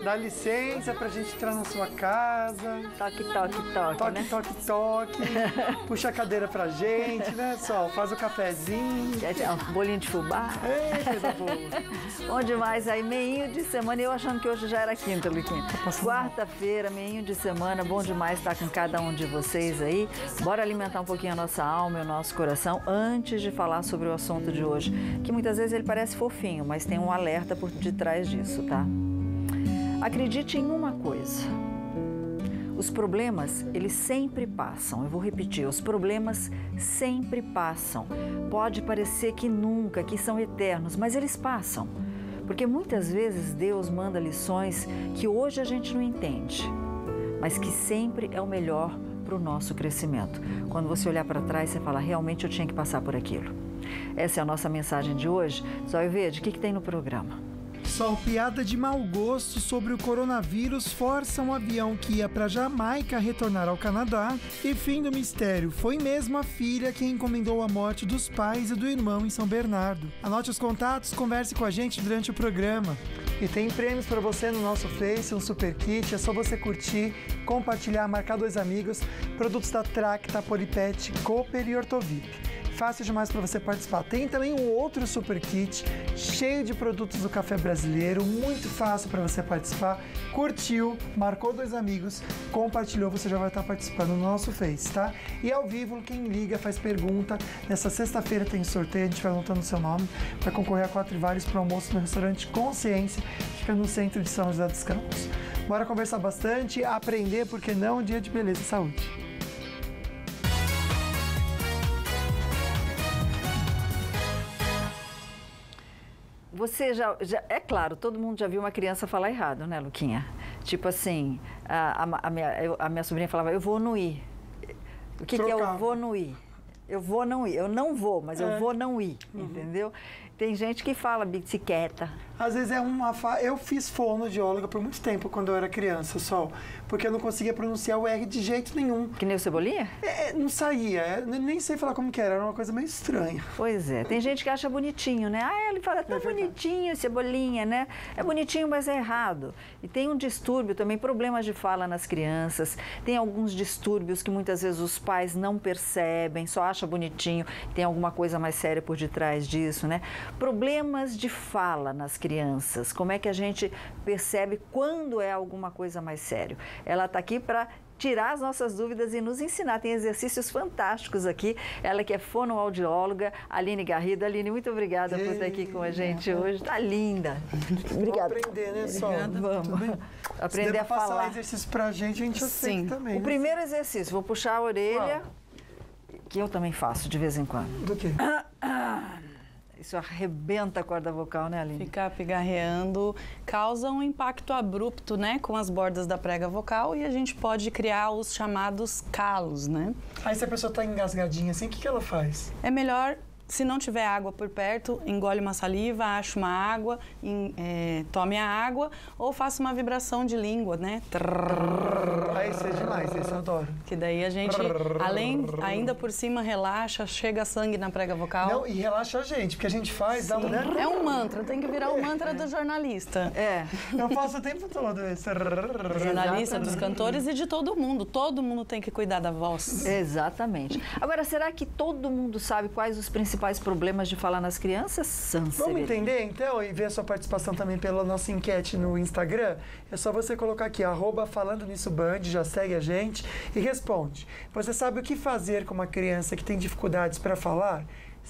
Dá licença pra gente entrar na sua casa. Toque, toque, toque, Toque, né? toque, toque. Puxa a cadeira pra gente, né, Sol? Faz o cafezinho. Um bolinho de fubá. Ei, coisa boa. Bom demais aí, meinho de semana. Eu achando que hoje já era quinta, Luquinha. Quarta-feira, meinho de semana. Bom demais estar com cada um de vocês aí. Bora alimentar um pouquinho a nossa alma e o nosso coração antes de falar sobre o assunto de hoje. Que muitas vezes ele parece fofinho, mas tem um alerta por detrás disso, tá? Acredite em uma coisa. Os problemas, eles sempre passam. Eu vou repetir, os problemas sempre passam. Pode parecer que nunca, que são eternos, mas eles passam. Porque muitas vezes Deus manda lições que hoje a gente não entende, mas que sempre é o melhor para o nosso crescimento. Quando você olhar para trás, você fala, realmente eu tinha que passar por aquilo. Essa é a nossa mensagem de hoje. Zóio Verde, o que tem no programa? Sol, piada de mau gosto sobre o coronavírus força um avião que ia para Jamaica retornar ao Canadá. E fim do mistério, foi mesmo a filha quem encomendou a morte dos pais e do irmão em São Bernardo. Anote os contatos, converse com a gente durante o programa. E tem prêmios para você no nosso Face, um super kit, é só você curtir, compartilhar, marcar 2 amigos, produtos da Tracta, Polipet, Cooper e Ortovip. Fácil demais para você participar. Tem também um outro super kit cheio de produtos do café brasileiro, muito fácil para você participar. Curtiu, marcou 2 amigos, compartilhou, você já vai estar participando no nosso Face, tá? E ao vivo, quem liga, faz pergunta. Nessa sexta-feira tem sorteio, a gente vai anotando o seu nome para concorrer a 4 vales para o almoço no restaurante Consciência, que fica no centro de São José dos Campos. Bora conversar bastante, aprender, porque não é um dia de beleza e saúde. Você é claro, todo mundo já viu uma criança falar errado, né, Luquinha? Tipo assim, a minha sobrinha falava, eu vou no ir. O que é eu vou no ir? Eu vou não ir. Eu não vou, mas eu vou não ir, entendeu? Tem gente que fala bicicleta. Às vezes é eu fiz fonoaudióloga por muito tempo quando eu era criança, Sol, porque eu não conseguia pronunciar o R de jeito nenhum. Que nem o Cebolinha? Não saía, nem sei falar como que era uma coisa meio estranha. Pois é, tem gente que acha bonitinho, né? Ele fala tão bonitinho, Cebolinha, né? É bonitinho, mas é errado. E tem um distúrbio também, problemas de fala nas crianças, tem alguns distúrbios que muitas vezes os pais não percebem, só acham bonitinho, tem alguma coisa mais séria por detrás disso, né? Problemas de fala nas crianças, como é que a gente percebe quando é alguma coisa mais sério? Ela está aqui para tirar as nossas dúvidas e nos ensinar. Tem exercícios fantásticos aqui. Ela que é fonoaudióloga, Aline Garrido. Aline, muito obrigada por estar aqui com a gente hoje. Tá linda. Obrigada. Vamos aprender, né, Sol? Vamos. Aprender a falar. Se passar exercício pra gente aceita também. O primeiro exercício, vou puxar a orelha, que eu também faço de vez em quando. Do quê? Isso arrebenta a corda vocal, né, Aline? Ficar pigarreando causa um impacto abrupto, né, com as bordas da prega vocal e a gente pode criar os chamados calos, né? Aí se a pessoa tá engasgadinha assim, o que ela faz? É melhor, se não tiver água por perto, engole uma saliva, ache uma água, tome a água ou faça uma vibração de língua, né? Esse é demais, esse eu adoro. Que daí a gente, ainda por cima, relaxa, chega sangue na prega vocal. Não, e relaxa a gente, porque a gente faz, dá uma... É um mantra, tem que virar o mantra do jornalista. Eu faço o tempo todo esse. Jornalista, dos cantores e de todo mundo tem que cuidar da voz. Exatamente. Agora, será que todo mundo sabe quais os principais problemas de falar nas crianças? Vamos entender então e ver a sua participação também pela nossa enquete no Instagram? É só você colocar aqui, @FalandoNissoBand, já segue a gente e responde. Você sabe o que fazer com uma criança que tem dificuldades para falar?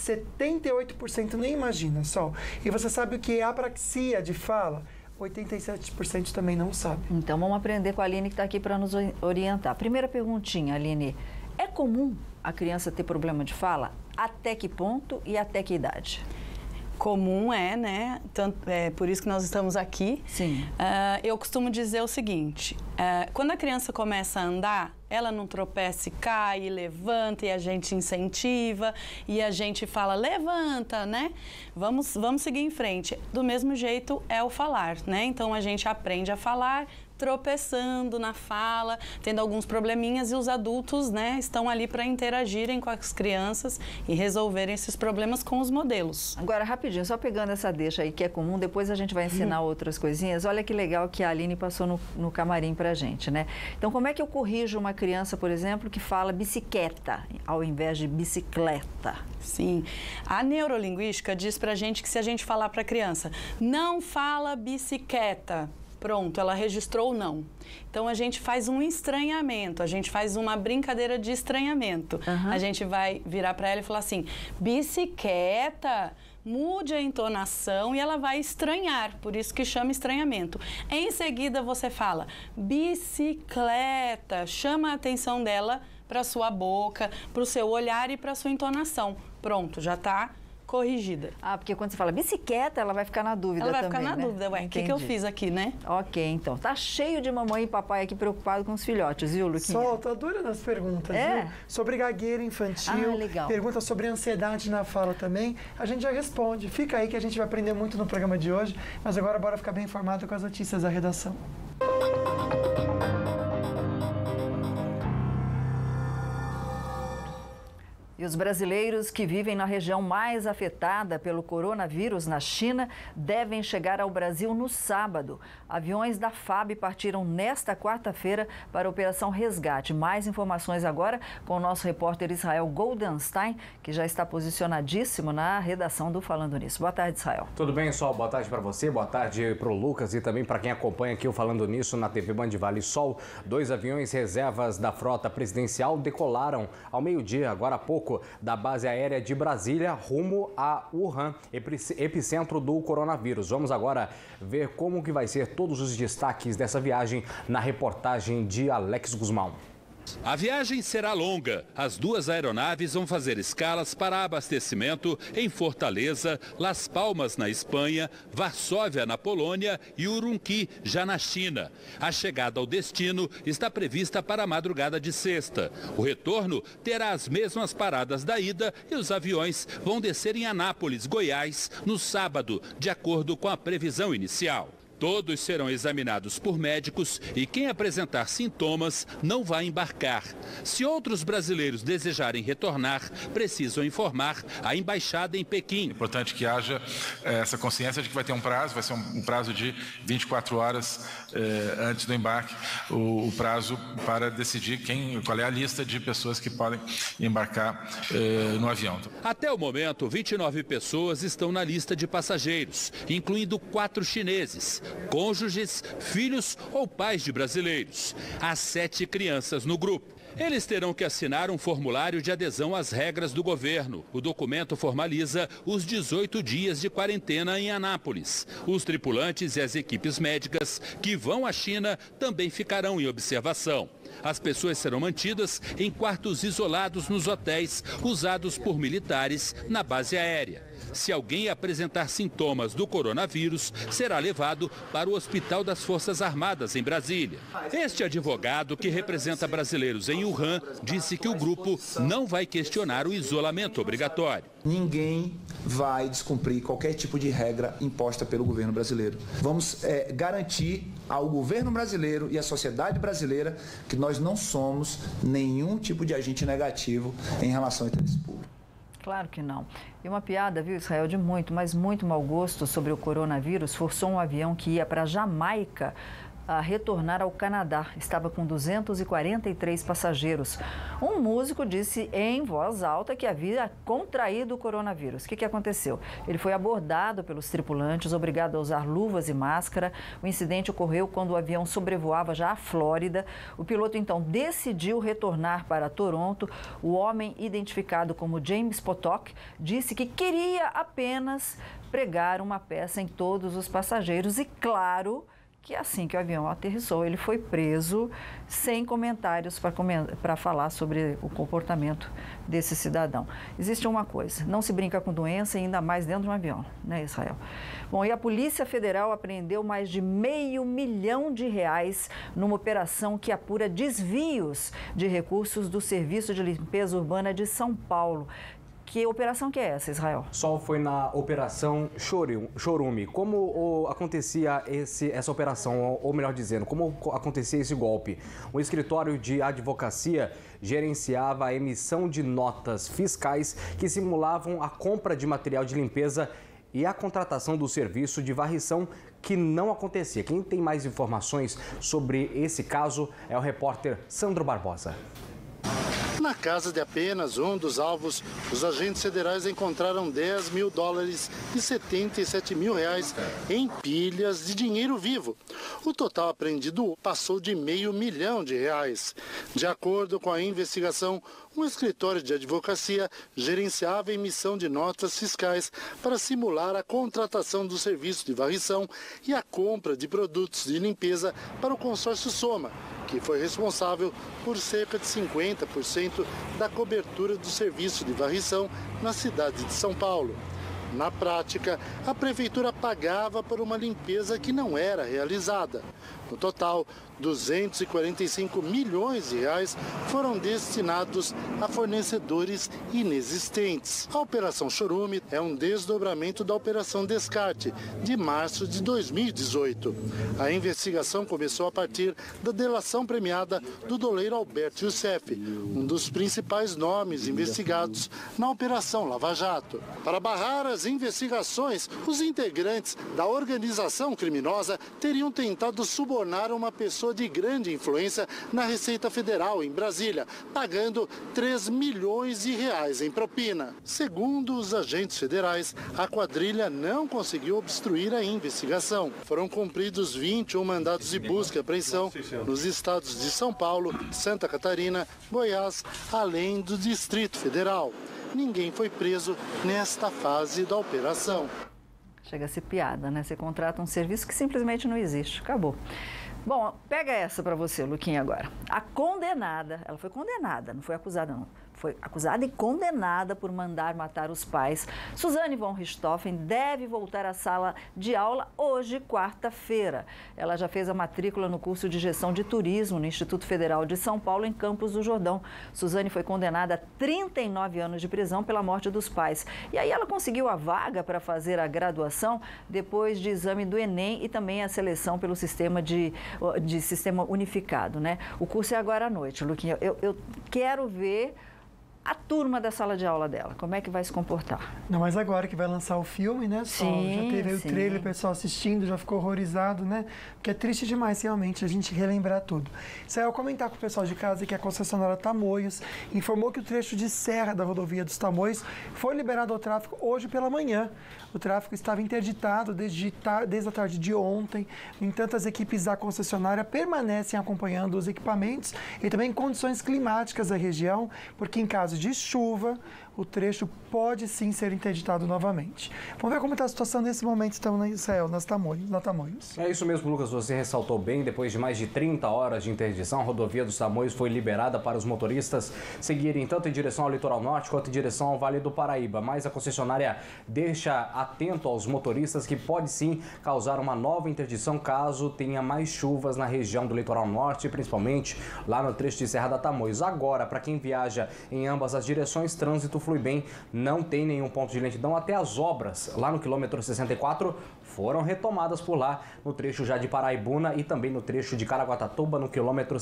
78% nem imagina, Sol. E você sabe o que é apraxia de fala? 87% também não sabe. Então vamos aprender com a Aline que está aqui para nos orientar. Primeira perguntinha, Aline. É comum a criança ter problema de fala? Até que ponto e até que idade? Comum né? É por isso que nós estamos aqui. Sim. Eu costumo dizer o seguinte, quando a criança começa a andar, ela não tropeça e cai, levanta e a gente incentiva e a gente fala, levanta, né? Vamos seguir em frente. Do mesmo jeito é o falar, né? Então a gente aprende a falar, tropeçando na fala, tendo alguns probleminhas, e os adultos, né, estão ali para interagirem com as crianças e resolverem esses problemas com os modelos. Agora, rapidinho, só pegando essa deixa aí que é comum, depois a gente vai ensinar outras coisinhas. Olha que legal que a Aline passou no camarim pra gente, né? Então, como é que eu corrijo uma criança, por exemplo, que fala bicicleta ao invés de bicicleta? Sim, a neurolinguística diz pra gente que se a gente falar pra criança, não fala bicicleta, pronto, ela registrou o não. Então, a gente faz um estranhamento, a gente faz uma brincadeira de estranhamento. A gente vai virar para ela e falar assim, bicicleta, mude a entonação e ela vai estranhar, por isso que chama estranhamento. Em seguida, você fala bicicleta, chama a atenção dela para sua boca, para o seu olhar e para sua entonação. Pronto, já está corrigida. Ah, porque quando você fala bicicleta, ela vai ficar na dúvida também, ela vai ficar na dúvida, ué, o que eu fiz aqui, né? Ok, então. Tá cheio de mamãe e papai aqui preocupado com os filhotes, viu, Luquinha? Solta, adorando as perguntas, viu? Sobre gagueira infantil, legal. Pergunta sobre ansiedade na fala também, a gente já responde. Fica aí que a gente vai aprender muito no programa de hoje, mas agora bora ficar bem informado com as notícias da redação. E os brasileiros que vivem na região mais afetada pelo coronavírus na China devem chegar ao Brasil no sábado. Aviões da FAB partiram nesta quarta-feira para a Operação Resgate. Mais informações agora com o nosso repórter Israel Goldenstein, que já está posicionadíssimo na redação do Falando Nisso. Boa tarde, Israel. Tudo bem, Sol? Boa tarde para você, boa tarde para o Lucas e também para quem acompanha aqui o Falando Nisso na TV Band Vale Sol. 2 aviões reservas da frota presidencial decolaram ao meio-dia, agora há pouco, da base aérea de Brasília rumo a Wuhan, epicentro do coronavírus. Vamos agora ver como que vai ser todos os destaques dessa viagem na reportagem de Alex Guzmão. A viagem será longa. As 2 aeronaves vão fazer escalas para abastecimento em Fortaleza, Las Palmas, na Espanha, Varsóvia, na Polônia e Urumqi, já na China. A chegada ao destino está prevista para a madrugada de sexta. O retorno terá as mesmas paradas da ida e os aviões vão descer em Anápolis, Goiás, no sábado, de acordo com a previsão inicial. Todos serão examinados por médicos e quem apresentar sintomas não vai embarcar. Se outros brasileiros desejarem retornar, precisam informar a embaixada em Pequim. É importante que haja essa consciência de que vai ter um prazo, vai ser um prazo de 24 horas antes do embarque, o prazo para decidir qual é a lista de pessoas que podem embarcar no avião. Até o momento, 29 pessoas estão na lista de passageiros, incluindo 4 chineses. Cônjuges, filhos ou pais de brasileiros. Há 7 crianças no grupo. Eles terão que assinar um formulário de adesão às regras do governo. O documento formaliza os 18 dias de quarentena em Anápolis. Os tripulantes e as equipes médicas que vão à China também ficarão em observação. As pessoas serão mantidas em quartos isolados nos hotéis usados por militares na base aérea. Se alguém apresentar sintomas do coronavírus, será levado para o Hospital das Forças Armadas, em Brasília. Este advogado, que representa brasileiros em Wuhan, disse que o grupo não vai questionar o isolamento obrigatório. Ninguém vai descumprir qualquer tipo de regra imposta pelo governo brasileiro. Vamos garantir ao governo brasileiro e à sociedade brasileira que nós não somos nenhum tipo de agente negativo em relação ao interesse público. Claro que não. E uma piada, viu, Israel, de muito, mas muito mau gosto sobre o coronavírus forçou um avião que ia para Jamaica a retornar ao Canadá. Estava com 243 passageiros. Um músico disse em voz alta que havia contraído o coronavírus. O que aconteceu? Ele foi abordado pelos tripulantes, obrigado a usar luvas e máscara. O incidente ocorreu quando o avião sobrevoava já a Flórida. O piloto, então, decidiu retornar para Toronto. O homem, identificado como James Potok, disse que queria apenas pregar uma peça em todos os passageiros e, claro, que assim que o avião aterrissou, ele foi preso sem comentários para falar sobre o comportamento desse cidadão. Existe uma coisa, não se brinca com doença, ainda mais dentro de um avião, né, Israel? Bom, e a Polícia Federal apreendeu mais de R$500 milhão numa operação que apura desvios de recursos do Serviço de Limpeza Urbana de São Paulo. Que operação que é essa, Israel? Sol foi na Operação Chorume. Como acontecia essa operação, ou melhor dizendo, como acontecia esse golpe? O escritório de advocacia gerenciava a emissão de notas fiscais que simulavam a compra de material de limpeza e a contratação do serviço de varrição que não acontecia. Quem tem mais informações sobre esse caso é o repórter Sandro Barbosa. Na casa de apenas um dos alvos, os agentes federais encontraram $10 mil e 77 mil reais em pilhas de dinheiro vivo. O total apreendido passou de R$500 mil. De acordo com a investigação, um escritório de advocacia gerenciava a emissão de notas fiscais para simular a contratação do serviço de varrição e a compra de produtos de limpeza para o consórcio Soma, que foi responsável por cerca de 50% da cobertura do serviço de varrição na cidade de São Paulo. Na prática, a prefeitura pagava por uma limpeza que não era realizada. No total, R$245 milhões foram destinados a fornecedores inexistentes. A Operação Chorume é um desdobramento da Operação Descarte, de março de 2018. A investigação começou a partir da delação premiada do doleiro Alberto Youssef, um dos principais nomes investigados na Operação Lava Jato. Para barrar as investigações, os integrantes da organização criminosa teriam tentado subornar uma pessoa de grande influência na Receita Federal em Brasília, pagando R$3 milhões em propina. Segundo os agentes federais, a quadrilha não conseguiu obstruir a investigação. Foram cumpridos 21 mandados de busca e apreensão nos estados de São Paulo, Santa Catarina, Goiás, além do Distrito Federal. Ninguém foi preso nesta fase da operação. Chega a ser piada, né? Você contrata um serviço que simplesmente não existe. Acabou. Bom, pega essa para você, Luquinha, agora. A condenada, ela foi condenada, não foi acusada não. Foi acusada e condenada por mandar matar os pais. Suzane von Richthofen deve voltar à sala de aula hoje, quarta-feira. Ela já fez a matrícula no curso de gestão de turismo no Instituto Federal de São Paulo, em Campos do Jordão. Suzane foi condenada a 39 anos de prisão pela morte dos pais. E aí ela conseguiu a vaga para fazer a graduação depois de exame do Enem e também a seleção pelo sistema de sistema unificado, né? O curso é agora à noite, Luquinha. Eu quero ver a turma da sala de aula dela, como é que vai se comportar? Não, mas agora que vai lançar o filme, né, Sol? Sim, já teve aí o trailer, o pessoal assistindo, já ficou horrorizado, né? Porque é triste demais, realmente, a gente relembrar tudo. Isso aí, ao comentar com o pessoal de casa que a concessionária Tamoios informou que o trecho de serra da rodovia dos Tamoios foi liberado ao tráfego hoje pela manhã. O tráfego estava interditado desde a tarde de ontem. No entanto, as equipes da concessionária permanecem acompanhando os equipamentos e também condições climáticas da região, porque em caso de chuva, o trecho pode sim ser interditado novamente. Vamos ver como está a situação nesse momento, estamos na Israel, na Tamoios. É isso mesmo, Lucas, você ressaltou bem. Depois de mais de 30 horas de interdição, a rodovia dos Tamoios foi liberada para os motoristas seguirem tanto em direção ao litoral norte quanto em direção ao Vale do Paraíba. Mas a concessionária deixa atento aos motoristas que pode sim causar uma nova interdição caso tenha mais chuvas na região do litoral norte, principalmente lá no trecho de Serra da Tamoios. Agora, para quem viaja em ambas as direções, trânsito flui bem, não tem nenhum ponto de lentidão. Até as obras lá no quilômetro 64 foram retomadas por lá, no trecho já de Paraibuna e também no trecho de Caraguatatuba, no quilômetro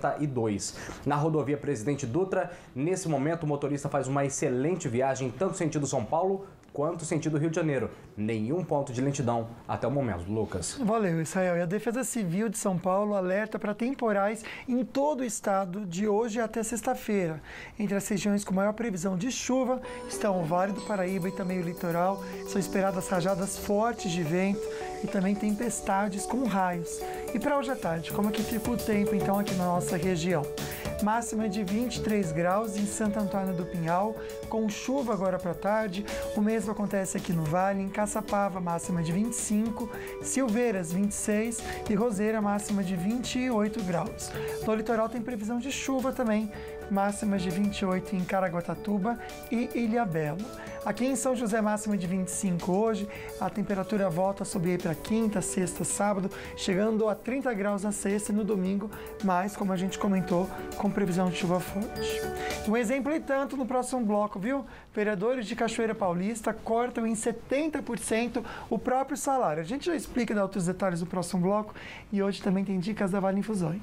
72. Na rodovia Presidente Dutra, nesse momento o motorista faz uma excelente viagem, tanto sentido São Paulo quanto sentido Rio de Janeiro. Nenhum ponto de lentidão até o momento, Lucas. Valeu, Israel. E a Defesa Civil de São Paulo alerta para temporais em todo o estado de hoje até sexta-feira. Entre as regiões com maior previsão de chuva estão o Vale do Paraíba e também o litoral. São esperadas rajadas fortes de vento e também tempestades com raios. E para hoje à tarde, como é que fica o tempo então aqui na nossa região? Máxima de 23 graus em Santo Antônio do Pinhal, com chuva agora para tarde. O mesmo acontece aqui no Vale, em Caçapava, máxima de 25, Silveiras 26 e Roseira, máxima de 28 graus. No litoral tem previsão de chuva também, máximas de 28 em Caraguatatuba e Ilhabela. Aqui em São José, máxima de 25 hoje, a temperatura volta a subir para quinta, sexta, sábado, chegando a 30 graus na sexta e no domingo, mas, como a gente comentou, com previsão de chuva forte. Um exemplo e tanto no próximo bloco, viu? Vereadores de Cachoeira Paulista cortam em 70% o próprio salário. A gente já explica e dá outros detalhes no próximo bloco e hoje também tem dicas da Vale Infusões.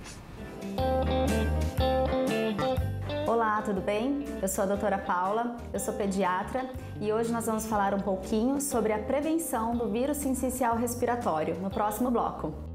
Olá, tudo bem? Eu sou a doutora Paula, eu sou pediatra e hoje nós vamos falar um pouquinho sobre a prevenção do vírus sincicial respiratório no próximo bloco.